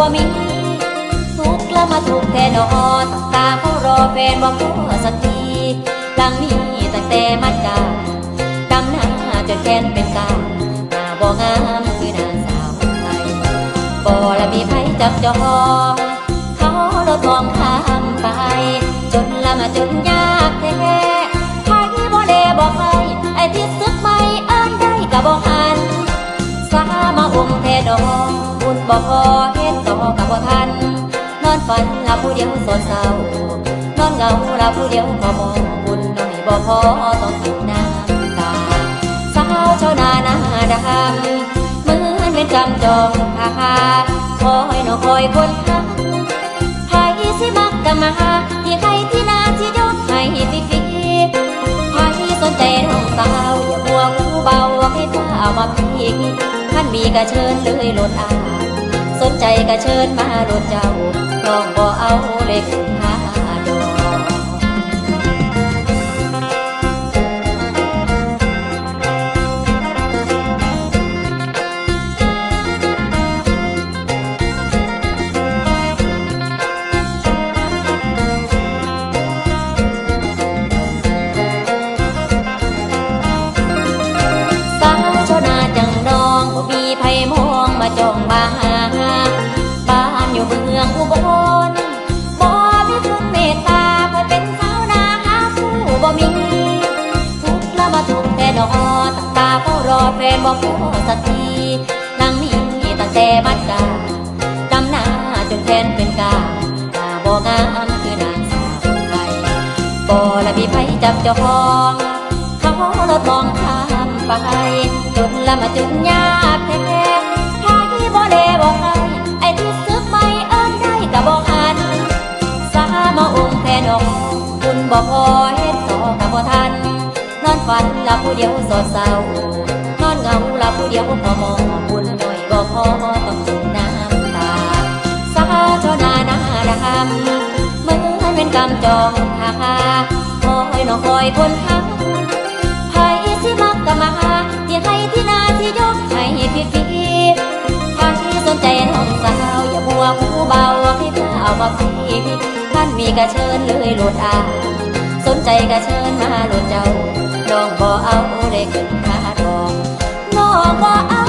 มีทุกข์แล้วมาทุกข์แท่นอนตาเขารอแฟนบอกพ่อสักทีหลังนี้ตั้งแต่มัดกาดำหน้าจนแขนเป็นกาหน้าบ่งามคือหน้าสาวไทยบ่ละมีไผจับจองเขารถมองข้ามไปจนละมาจนยากแท้ไผบ่แลบอกให้ไอ้ที่ซึกไม่เอิ้นได้ก็บ่หันสามาองค์แท้ดอกบุญบ่พอเฮ็ดต่อก็บ่ทันนอนฝันละผู้เดียวโศกเศร้านอนเหงาละผู้เดียวพอมองบุญน้อยบ่พอต้องกินน้ำตาสาวชาวนาหน้าดำเหมือนเป็นกำจองคาคอยน้องคอยคนทักไผสิมักก็มาที่ใครที่นาที่ยกให้ฟรีๆไผสนใจน้องสาวอย่ามัวหูเบาให้เท้ามาพีกท่านมีก็เชิญเลยโลดอาสนใจก็เชิญมาโลดเจ้าน้องบ่เอาเล็กหาดอกมองมาจ้องมาหาบ้านอยู่เมืองอุบลบ่มีคนเมตตาคอยเป็นสาวนาหาผู้บ่มีทุกข์ละมาทุกข์แต่นอตั้งตาเฝ้ารอแฟนบ่พอสักทีนางนี้ตั้งแต่มัดกาดำหน้าจนแขนเป็นกาตาบ่งามคือนางสาวไทยบ่ละมีไผจับจองเขารถมองข้ามไปจนละมาจนยากแท้ไผบ่แลบอกให้ไอ้ที่ซึกไม่เอิ้นได้ก็บ่หันสามาองค์แท้น้องบุญบ่พอเฮ็ดต่อก็บ่ทันนอนฝันละผู้เดียวโศกเศร้านอนเหงาละผู้เดียวพอมองบุญน้อยบ่พอต้องกินน้ำตาสาวชาวนาหน้าดำเหมือนเป็นกำจองคาคอยน้องคอยคนทักไผสิมักก็มาที่ให้ที่นาที่ยกให้ฟรีๆไผสนใจน้องสาวอย่ามัวหูเบาให้เท้ามาพีท่านมีก็เชิญเลยโลดอาสนใจก็เชิญมาโลดเจ้าน้องบ่เอาได้ขึ้นคาดองน้องบ่เอา